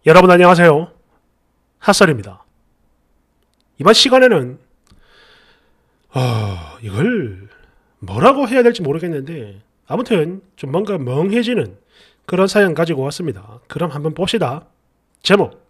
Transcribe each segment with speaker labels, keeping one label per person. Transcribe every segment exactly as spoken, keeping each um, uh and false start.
Speaker 1: 여러분 안녕하세요. 핫설입니다. 이번 시간에는 어, 이걸 뭐라고 해야 될지 모르겠는데 아무튼 좀 뭔가 멍해지는 그런 사연 가지고 왔습니다. 그럼 한번 봅시다. 제목: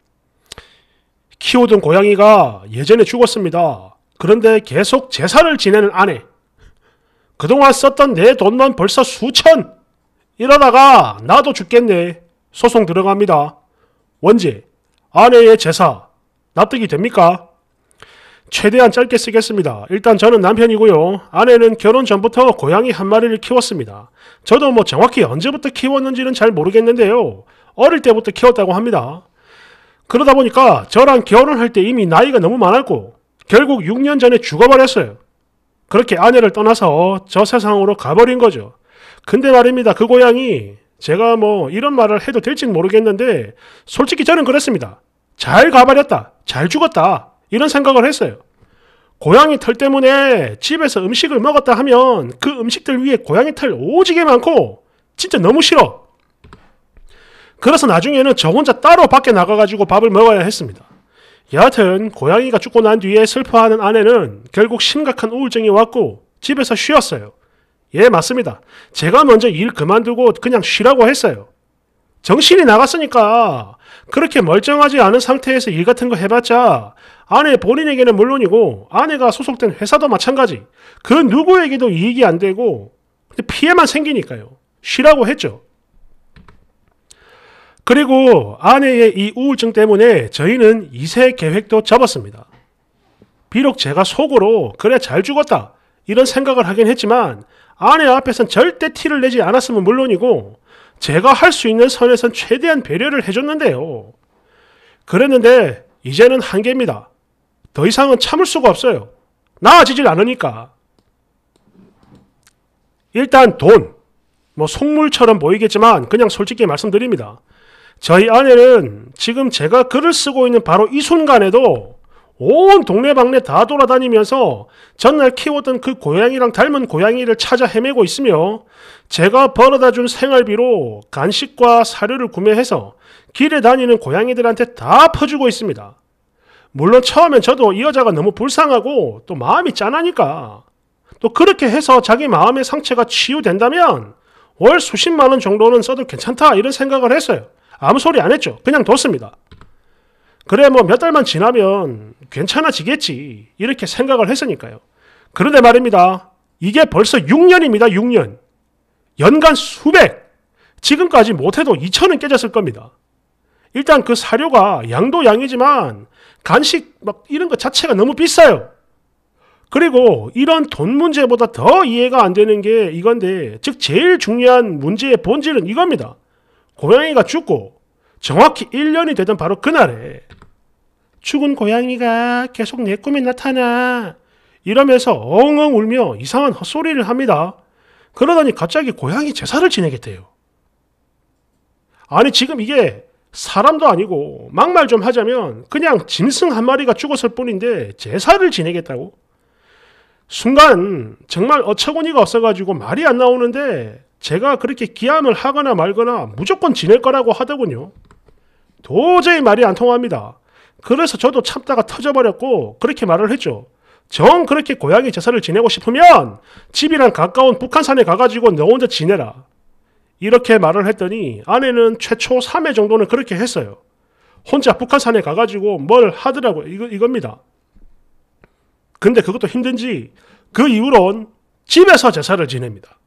Speaker 1: 키우던 고양이가 예전에 죽었습니다. 그런데 계속 제사를 지내는 아내. 그동안 썼던 내 돈만 벌써 수천. 이러다가 나도 죽겠네. 소송 들어갑니다. 원제: 아내의 제사 납득이 됩니까? 최대한 짧게 쓰겠습니다. 일단 저는 남편이고요. 아내는 결혼 전부터 고양이 한 마리를 키웠습니다. 저도 뭐 정확히 언제부터 키웠는지는 잘 모르겠는데요. 어릴 때부터 키웠다고 합니다. 그러다 보니까 저랑 결혼할 때 이미 나이가 너무 많았고 결국 육 년 전에 죽어버렸어요. 그렇게 아내를 떠나서 저 세상으로 가버린 거죠. 근데 말입니다. 그 고양이, 제가 뭐 이런 말을 해도 될지는 모르겠는데 솔직히 저는 그랬습니다. 잘 가버렸다. 잘 죽었다. 이런 생각을 했어요. 고양이 털 때문에 집에서 음식을 먹었다 하면 그 음식들 위에 고양이 털 오지게 많고 진짜 너무 싫어. 그래서 나중에는 저 혼자 따로 밖에 나가가지고 밥을 먹어야 했습니다. 여하튼 고양이가 죽고 난 뒤에 슬퍼하는 아내는 결국 심각한 우울증이 왔고 집에서 쉬었어요. 예, 맞습니다. 제가 먼저 일 그만두고 그냥 쉬라고 했어요. 정신이 나갔으니까. 그렇게 멀쩡하지 않은 상태에서 일 같은 거 해봤자 아내 본인에게는 물론이고 아내가 소속된 회사도 마찬가지. 그 누구에게도 이익이 안 되고 피해만 생기니까요. 쉬라고 했죠. 그리고 아내의 이 우울증 때문에 저희는 이세 계획도 접었습니다. 비록 제가 속으로 그래 잘 죽었다 이런 생각을 하긴 했지만 아내 앞에선 절대 티를 내지 않았으면 물론이고 제가 할 수 있는 선에선 최대한 배려를 해줬는데요. 그랬는데 이제는 한계입니다. 더 이상은 참을 수가 없어요. 나아지질 않으니까. 일단 돈, 뭐 속물처럼 보이겠지만 그냥 솔직히 말씀드립니다. 저희 아내는 지금 제가 글을 쓰고 있는 바로 이 순간에도 온 동네방네 다 돌아다니면서 전날 키웠던 그 고양이랑 닮은 고양이를 찾아 헤매고 있으며 제가 벌어다준 생활비로 간식과 사료를 구매해서 길에 다니는 고양이들한테 다 퍼주고 있습니다. 물론 처음엔 저도 이 여자가 너무 불쌍하고 또 마음이 짠하니까 또 그렇게 해서 자기 마음의 상처가 치유된다면 월 수십만 원 정도는 써도 괜찮다 이런 생각을 했어요. 아무 소리 안 했죠. 그냥 뒀습니다. 그래 뭐 몇 달만 지나면 괜찮아지겠지 이렇게 생각을 했으니까요. 그런데 말입니다. 이게 벌써 육 년입니다. 육 년. 연간 수백. 지금까지 못해도 이천은 깨졌을 겁니다. 일단 그 사료가 양도 양이지만 간식 막 이런 것 자체가 너무 비싸요. 그리고 이런 돈 문제보다 더 이해가 안 되는 게 이건데, 즉 제일 중요한 문제의 본질은 이겁니다. 고양이가 죽고 정확히 일 년이 되던 바로 그날에 죽은 고양이가 계속 내 꿈에 나타나 이러면서 엉엉 울며 이상한 헛소리를 합니다. 그러더니 갑자기 고양이 제사를 지내겠대요. 아니 지금 이게 사람도 아니고 막말 좀 하자면 그냥 짐승 한 마리가 죽었을 뿐인데 제사를 지내겠다고? 순간 정말 어처구니가 없어가지고 말이 안 나오는데 제가 그렇게 기함을 하거나 말거나 무조건 지낼 거라고 하더군요. 도저히 말이 안 통합니다. 그래서 저도 참다가 터져버렸고 그렇게 말을 했죠. 정 그렇게 고양이 제사를 지내고 싶으면 집이랑 가까운 북한산에 가가지고 너 혼자 지내라. 이렇게 말을 했더니 아내는 최초 삼 회 정도는 그렇게 했어요. 혼자 북한산에 가가지고 뭘 하더라고요. 이거, 이겁니다. 근데 그것도 힘든지 그 이후론 집에서 제사를 지냅니다.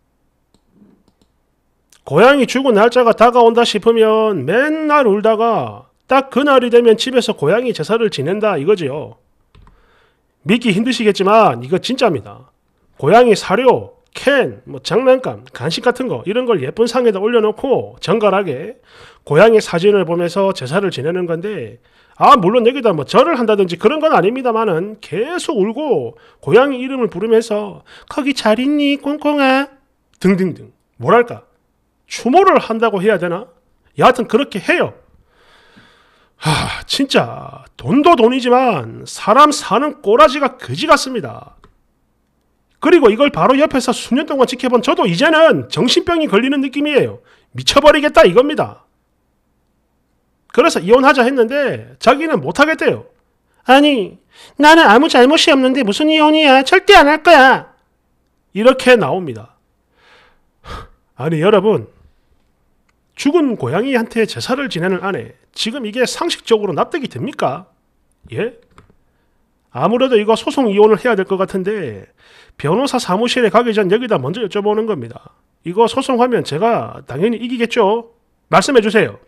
Speaker 1: 고양이 죽은 날짜가 다가온다 싶으면 맨날 울다가 딱 그날이 되면 집에서 고양이 제사를 지낸다 이거지요. 믿기 힘드시겠지만 이거 진짜입니다. 고양이 사료, 캔, 뭐 장난감, 간식 같은 거 이런 걸 예쁜 상에다 올려놓고 정갈하게 고양이 사진을 보면서 제사를 지내는 건데, 아 물론 여기다 뭐 절을 한다든지 그런 건 아닙니다만은 계속 울고 고양이 이름을 부르면서 거기 잘 있니 꽁꽁아 등등등 뭐랄까 추모를 한다고 해야 되나? 여하튼 그렇게 해요. 하, 진짜 돈도 돈이지만 사람 사는 꼬라지가 그지 같습니다. 그리고 이걸 바로 옆에서 수년 동안 지켜본 저도 이제는 정신병이 걸리는 느낌이에요. 미쳐버리겠다 이겁니다. 그래서 이혼하자 했는데 자기는 못하겠대요. 아니, 나는 아무 잘못이 없는데 무슨 이혼이야. 절대 안 할 거야. 이렇게 나옵니다. 아니 여러분, 죽은 고양이한테 제사를 지내는 아내, 지금 이게 상식적으로 납득이 됩니까? 예? 아무래도 이거 소송 이혼을 해야 될 것 같은데 변호사 사무실에 가기 전 여기다 먼저 여쭤보는 겁니다. 이거 소송하면 제가 당연히 이기겠죠? 말씀해 주세요.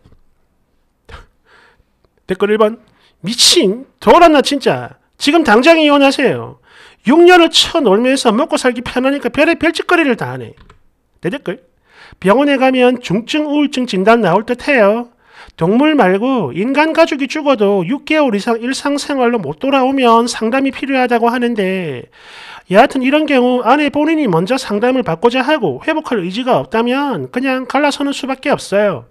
Speaker 1: 댓글 일 번. 미친, 돌았나 진짜. 지금 당장 이혼하세요. 육 년을 쳐놀면서 먹고 살기 편하니까 별의 별짓거리를 다 하네. 내 댓글. 병원에 가면 중증 우울증 진단 나올 듯 해요. 동물 말고 인간 가족이 죽어도 육 개월 이상 일상생활로 못 돌아오면 상담이 필요하다고 하는데, 여하튼 이런 경우 아내 본인이 먼저 상담을 받고자 하고 회복할 의지가 없다면 그냥 갈라서는 수밖에 없어요.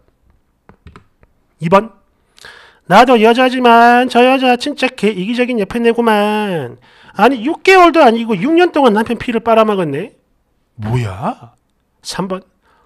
Speaker 1: 이 번. 나도 여자지만 저 여자 진짜 개 이기적인 여편네구만. 아니 육 개월도 아니고 육 년 동안 남편 피를 빨아먹었네. 뭐야? 삼 번.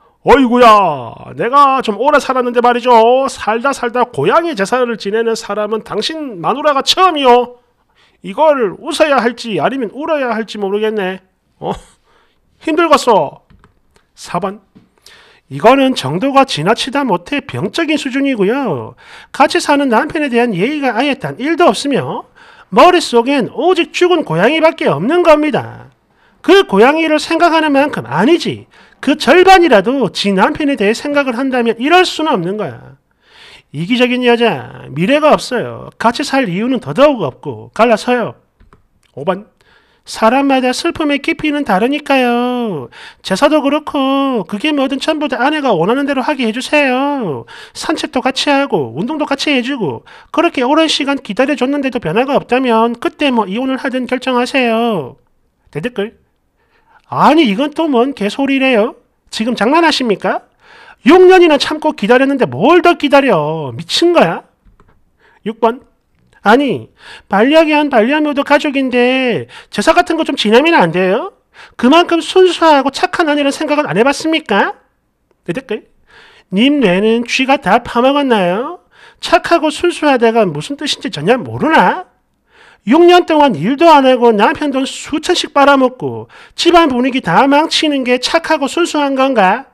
Speaker 1: 어이구야, 내가 좀 오래 살았는데 말이죠. 살다 살다 고양이 제사를 지내는 사람은 당신 마누라가 처음이요. 이걸 웃어야 할지 아니면 울어야 할지 모르겠네. 어? 힘들겠어. 사 번. 이거는 정도가 지나치다 못해 병적인 수준이고요. 같이 사는 남편에 대한 예의가 아예 단 일도 없으며 머릿속엔 오직 죽은 고양이밖에 없는 겁니다. 그 고양이를 생각하는 만큼 아니지, 그 절반이라도 지 남편에 대해 생각을 한다면 이럴 수는 없는 거야. 이기적인 여자, 미래가 없어요. 같이 살 이유는 더더욱 없고 갈라서요. 오 번. 사람마다 슬픔의 깊이는 다르니까요. 제사도 그렇고 그게 뭐든 전부 다 아내가 원하는 대로 하게 해주세요. 산책도 같이 하고 운동도 같이 해주고 그렇게 오랜 시간 기다려줬는데도 변화가 없다면 그때 뭐 이혼을 하든 결정하세요. 대댓글. 아니 이건 또 뭔 개소리래요? 지금 장난하십니까? 육 년이나 참고 기다렸는데 뭘 더 기다려. 미친 거야? 육 번. 아니 반려견 반려묘도 가족인데 제사 같은 거 좀 지내면 안 돼요? 그만큼 순수하고 착한 아내라는 생각은 안 해봤습니까? 내 댓글. 님 뇌는 쥐가 다 파먹었나요? 착하고 순수하다가 무슨 뜻인지 전혀 모르나? 육 년 동안 일도 안 하고 남편 돈 수천씩 빨아먹고 집안 분위기 다 망치는 게 착하고 순수한 건가?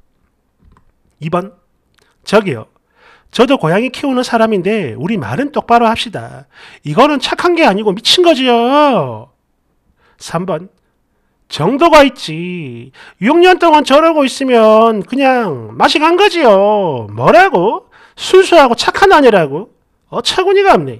Speaker 1: 이 번. 저기요. 저도 고양이 키우는 사람인데 우리 말은 똑바로 합시다. 이거는 착한 게 아니고 미친 거지요. 삼 번. 정도가 있지. 육 년 동안 저러고 있으면 그냥 맛이 간 거지요. 뭐라고? 순수하고 착한 아내라고? 어처구니가 없네.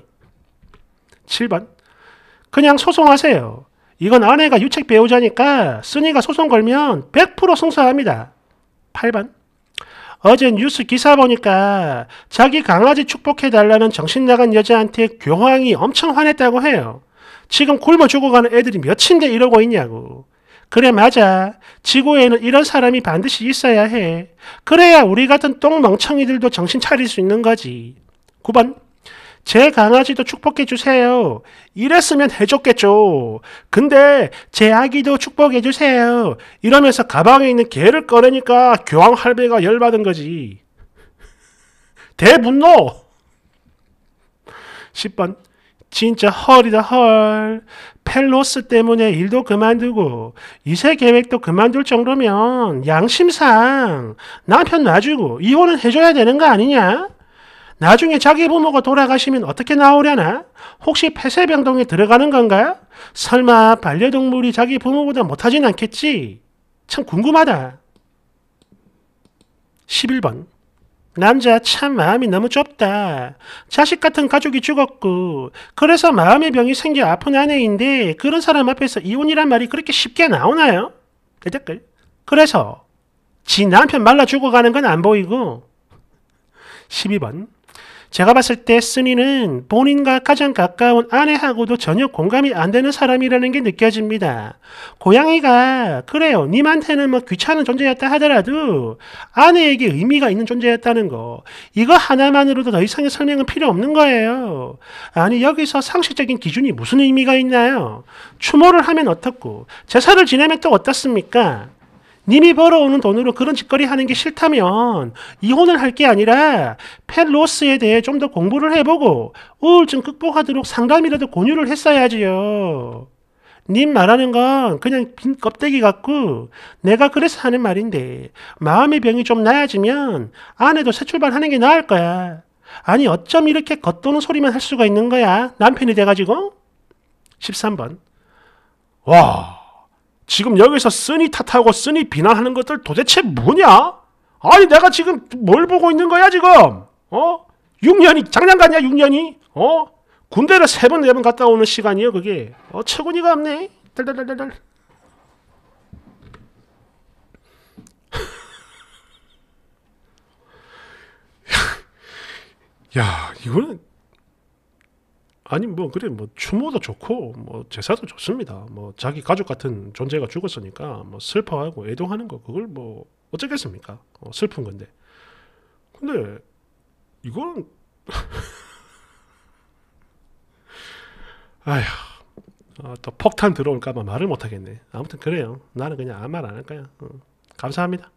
Speaker 1: 칠 번. 그냥 소송하세요. 이건 아내가 유책 배우자니까 쓰니가 소송 걸면 백 퍼센트 승소합니다. 팔 번. 어제 뉴스 기사 보니까 자기 강아지 축복해달라는 정신나간 여자한테 교황이 엄청 화냈다고 해요. 지금 굶어 죽어가는 애들이 몇인데 이러고 있냐고. 그래 맞아. 지구에는 이런 사람이 반드시 있어야 해. 그래야 우리 같은 똥멍청이들도 정신 차릴 수 있는 거지. 구 번. 제 강아지도 축복해주세요. 이랬으면 해줬겠죠. 근데 제 아기도 축복해주세요. 이러면서 가방에 있는 개를 꺼내니까 교황 할배가 열받은 거지. 대분노. 십 번. 진짜 헐이다 헐. 펠로스 때문에 일도 그만두고 이세 계획도 그만둘 정도면 양심상 남편 놔주고 이혼은 해줘야 되는 거 아니냐? 나중에 자기 부모가 돌아가시면 어떻게 나오려나? 혹시 폐쇄병동에 들어가는 건가? 설마 반려동물이 자기 부모보다 못하진 않겠지? 참 궁금하다. 십일 번. 남자 참 마음이 너무 좁다. 자식 같은 가족이 죽었고 그래서 마음의 병이 생겨 아픈 아내인데 그런 사람 앞에서 이혼이란 말이 그렇게 쉽게 나오나요? 댓글. 그래서 지 남편 말라 죽어가는 건 안 보이고. 십이 번. 제가 봤을 때 쓰니는 본인과 가장 가까운 아내하고도 전혀 공감이 안 되는 사람이라는 게 느껴집니다. 고양이가 그래요. 님한테는 뭐 귀찮은 존재였다 하더라도 아내에게 의미가 있는 존재였다는 거. 이거 하나만으로도 더 이상의 설명은 필요 없는 거예요. 아니 여기서 상식적인 기준이 무슨 의미가 있나요? 추모를 하면 어떻고 제사를 지내면 또 어떻습니까? 님이 벌어오는 돈으로 그런 짓거리 하는 게 싫다면 이혼을 할 게 아니라 펫 로스에 대해 좀 더 공부를 해보고 우울증 극복하도록 상담이라도 권유를 했어야지요. 님 말하는 건 그냥 빈 껍데기 같고 내가 그래서 하는 말인데 마음의 병이 좀 나아지면 아내도 새 출발하는 게 나을 거야. 아니 어쩜 이렇게 겉도는 소리만 할 수가 있는 거야? 남편이 돼가지고? 십삼 번. 와, 지금 여기서 쓰니 탓하고 쓰니 비난하는 것들 도대체 뭐냐? 아니 내가 지금 뭘 보고 있는 거야 지금? 어? 육 년이 장난 같냐 육 년이? 어? 군대를 세 번 네 번 갔다 오는 시간이요 그게. 어, 체구니가 없네. 달달달달달. 야, 이거는 아니 뭐 그래 뭐 추모도 좋고 뭐 제사도 좋습니다. 뭐 자기 가족 같은 존재가 죽었으니까 뭐 슬퍼하고 애동하는 거 그걸 뭐 어쩌겠습니까? 어, 슬픈 건데. 근데 이거는 아휴 어, 또 폭탄 들어올까봐 말을 못하겠네. 아무튼 그래요. 나는 그냥 아무 말 안 할 거야. 어, 감사합니다.